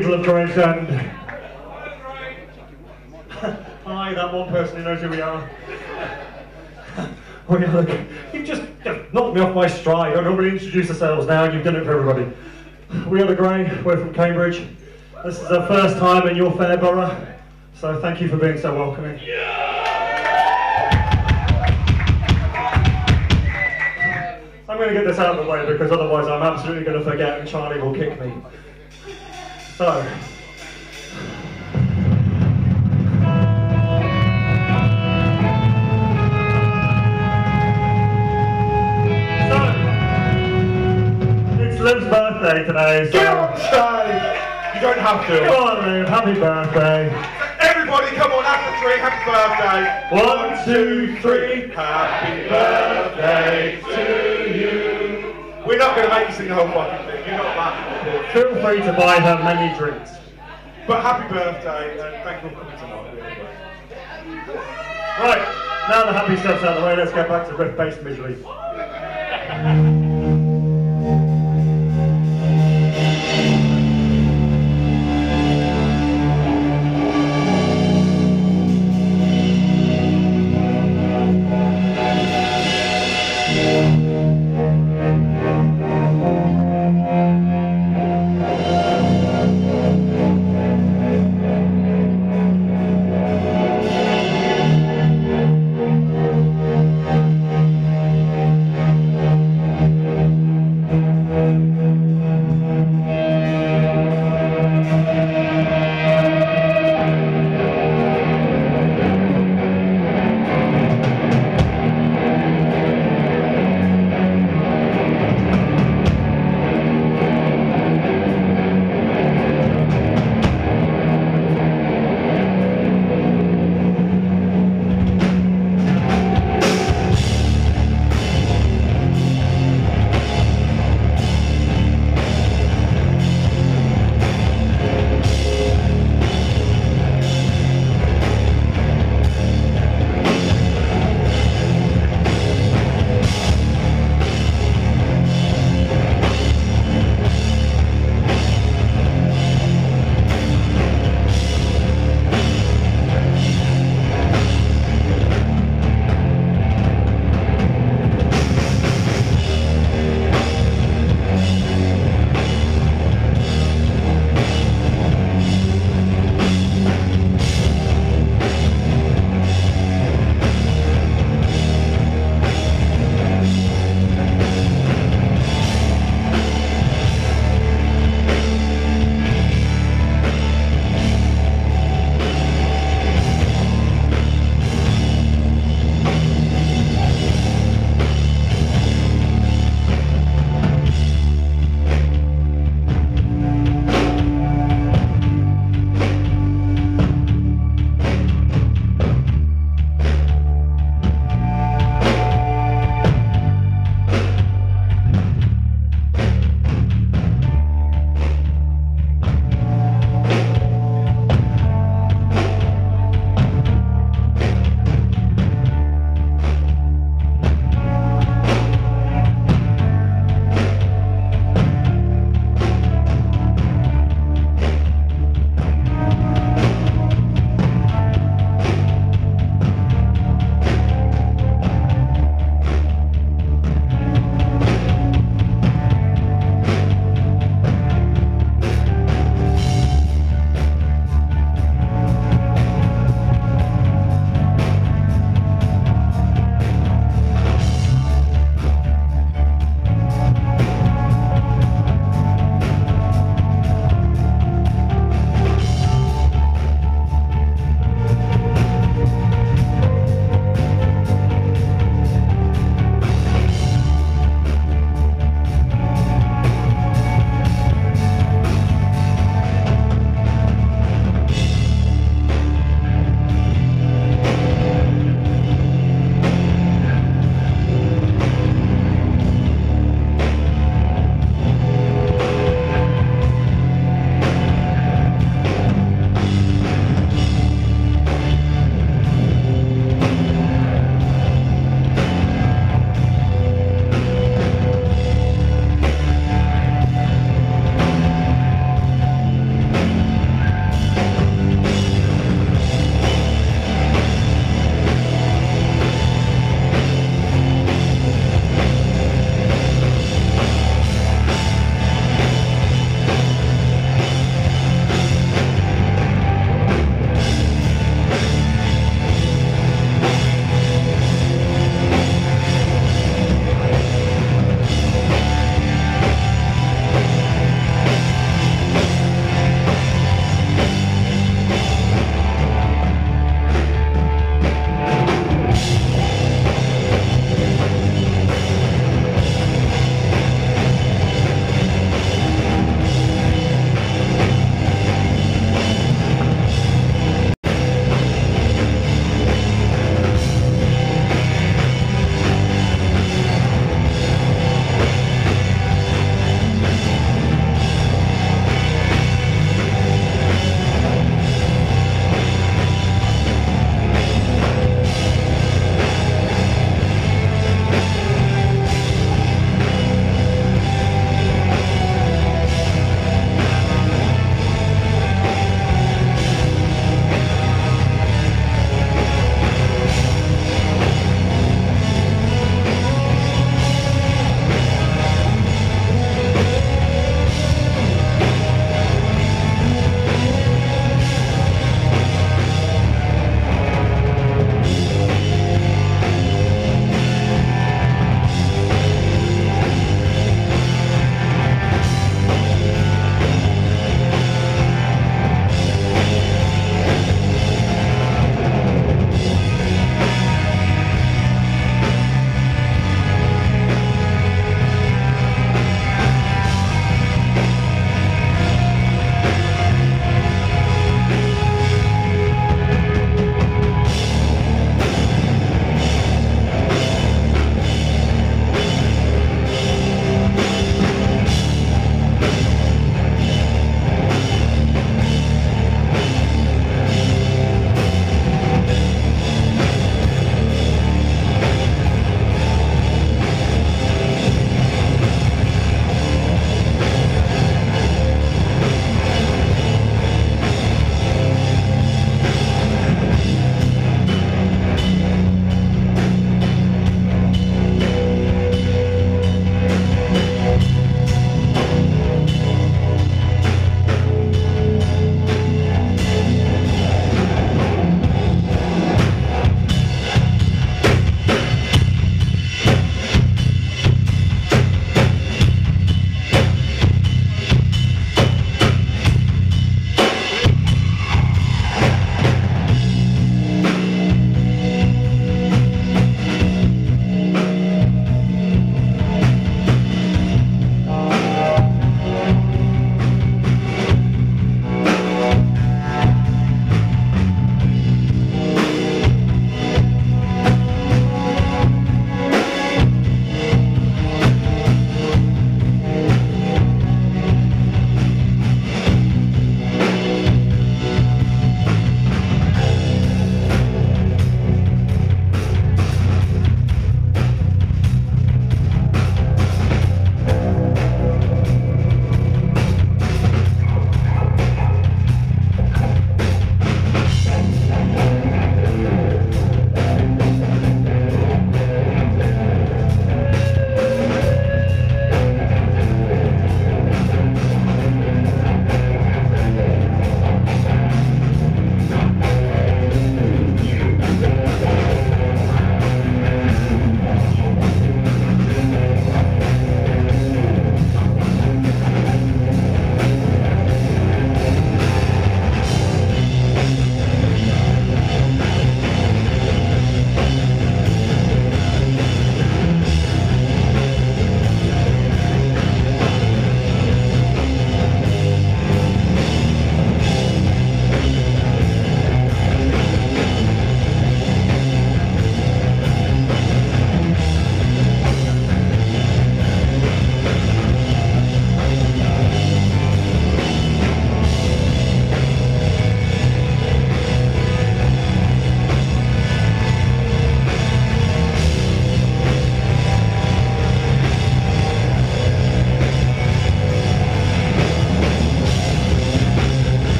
people of Gravesend. Hi, that one person who knows who we are. You've just knocked me off my stride. I normally introduce ourselves now, and you've done it for everybody. We are the Grey, we're from Cambridge. This is our first time in your fair borough, so thank you for being so welcoming. I'm going to get this out of the way because otherwise I'm absolutely going to forget and Charlie will kick me. So, it's Liv's birthday today, so... You don't have to. Come on, Liv, happy birthday. Everybody, come on, after three, happy birthday. 1, 2, 3. Happy birthday to you. We're not going to make you sing the whole fucking thing. You're not that. Feel free to buy her many drinks. But happy birthday, and thank you for coming tonight. Right, now the happy stuff's out of the way, let's get back to riff-based misery.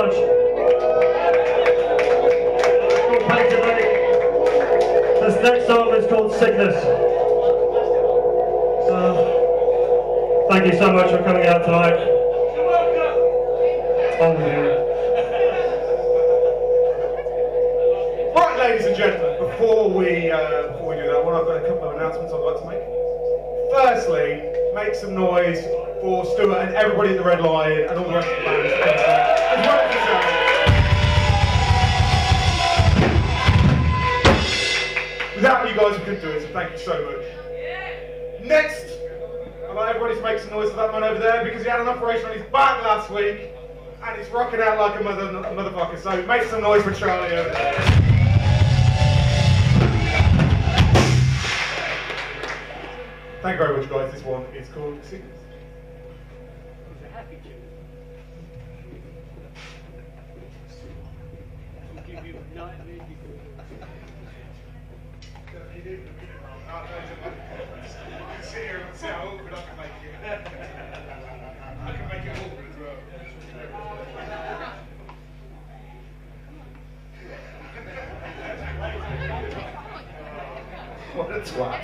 much. Thank you, mate. This next song is called Sickness. Thank you so much for coming out tonight. Oh, yeah. Right, ladies and gentlemen, before we do that, I've got a couple of announcements I'd like to make. Firstly, make some noise for Stuart and everybody at the Red Lion and all the rest of the band. As well as yourselves. Without you guys, we couldn't do it, so thank you so much. Next, I'd like everybody to make some noise for that man over there because he had an operation on his back last week and he's rocking out like a motherfucker. So make some noise for Charlie over there. Thank you very much, guys. This one is called Sickness. See how awkward I can make it. I can make it awkward as well. What a twat.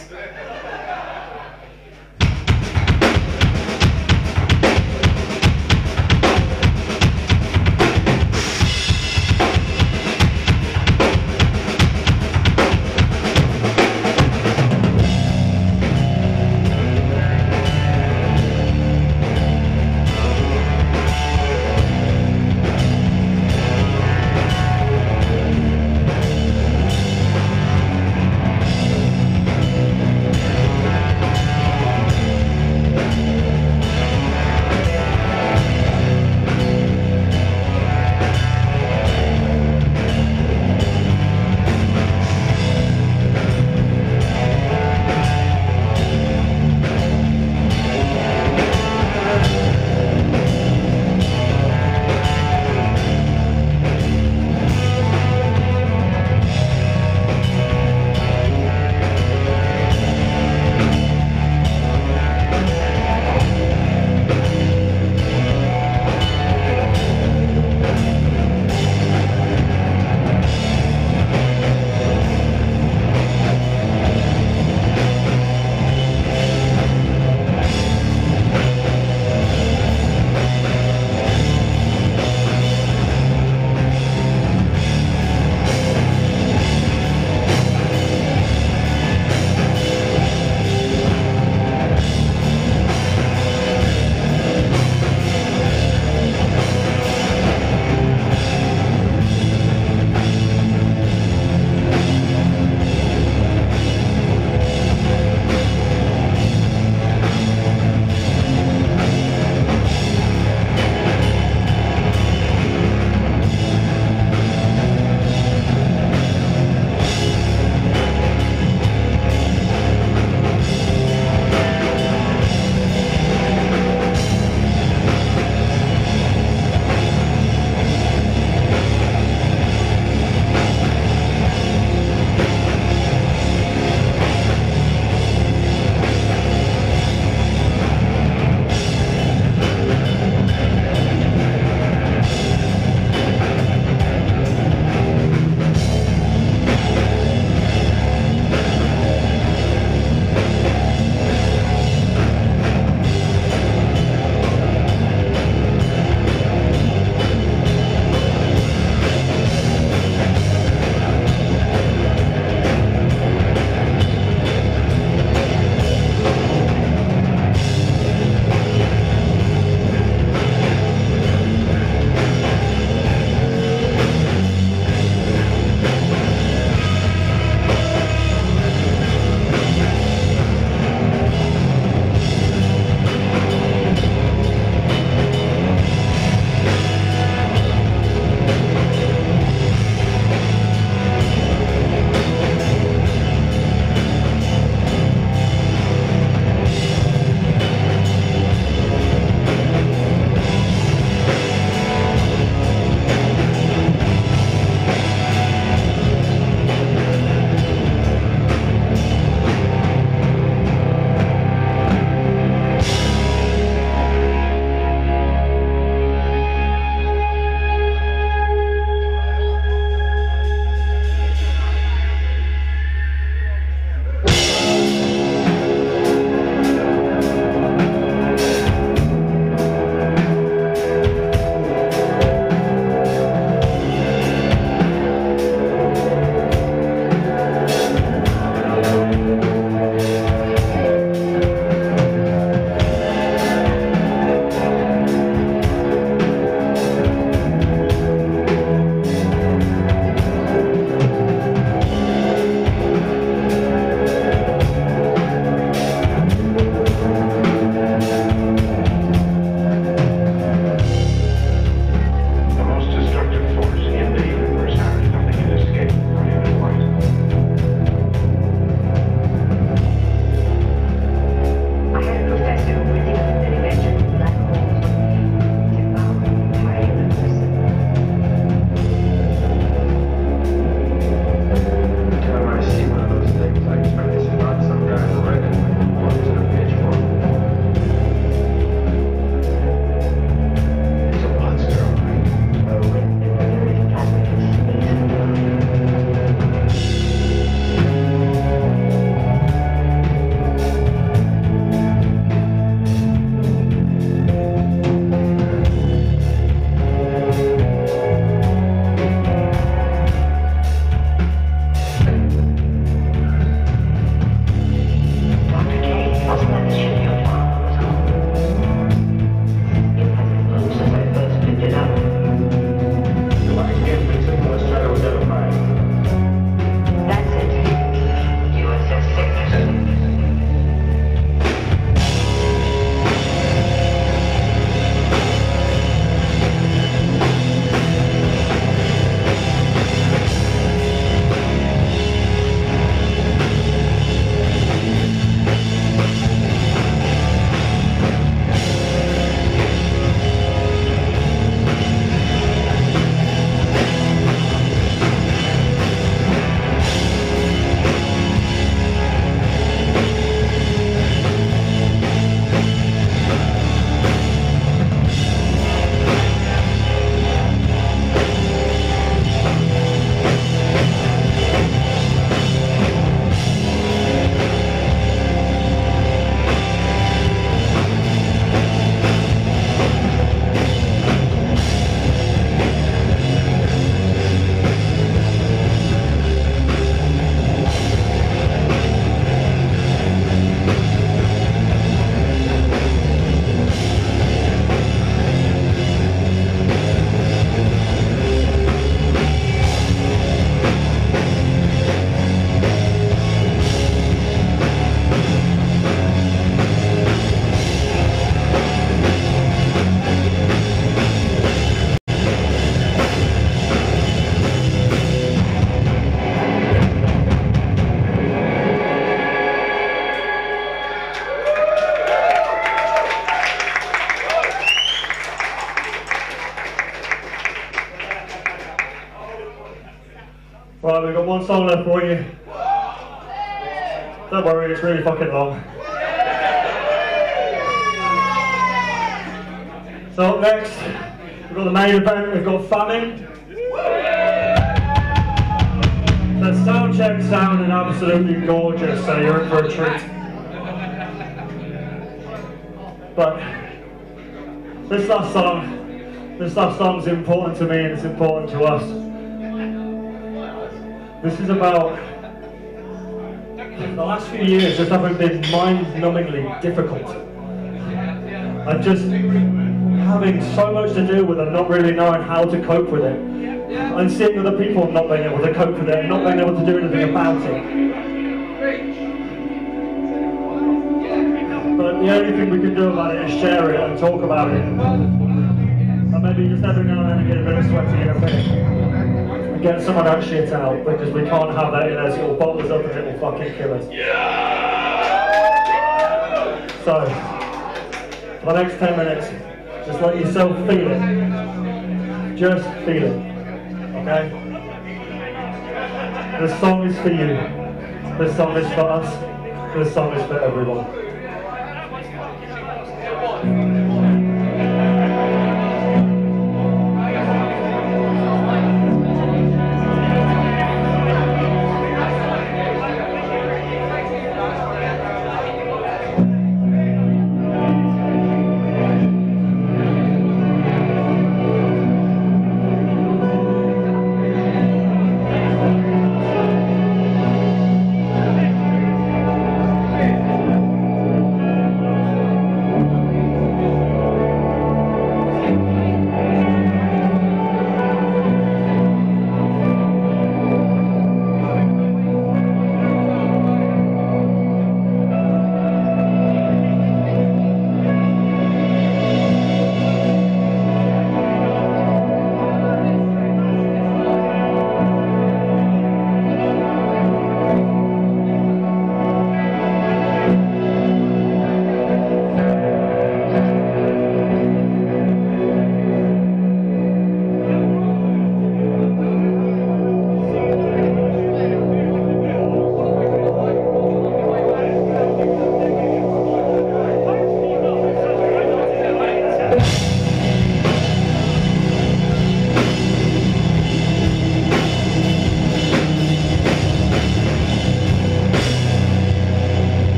Right, we've got one song left for you. Don't worry, it's really fucking long. So up next, we've got the main event, we've got Famine. The sound check sounded absolutely gorgeous, so you're in for a treat. But this last song's important to me and it's important to us. This is about the last few years just haven't been mind-numbingly difficult. I'm just having so much to do with and not really knowing how to cope with it. And seeing other people not being able to cope with it and not being able to do anything about it. But the only thing we can do about it is share it and talk about it. And maybe just every now and then get a bit of sweaty in a bit. And get some of that shit out, because we can't have that in us. It'll bottle us up and it will fucking kill us. So, for the next 10 minutes, just let yourself feel it. Just feel it. Okay? This song is for you. This song is for us. This song is for everyone.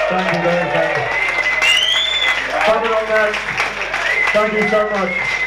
Thank you very much. Thank you so much.